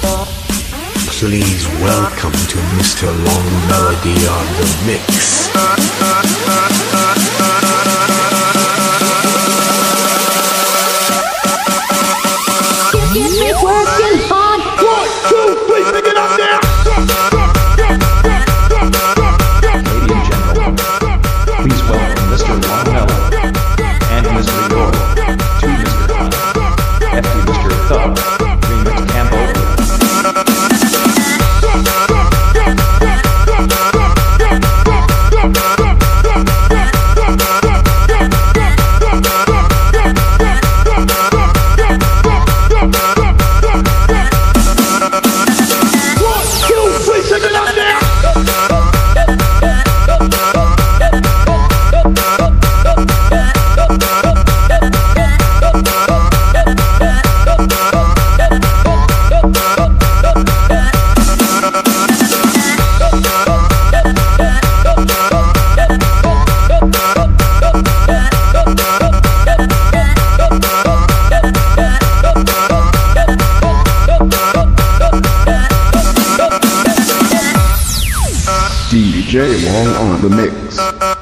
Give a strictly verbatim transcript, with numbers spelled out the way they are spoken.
Please welcome to Mister Long Melody on the mix. Get me working hard. One, two, three, pick it up there. Ladies and gentlemen, please welcome Mister Longmellow and Mister York to Mister Hunt. After Mister Thug, remix Cambodia. D J Long on the mix.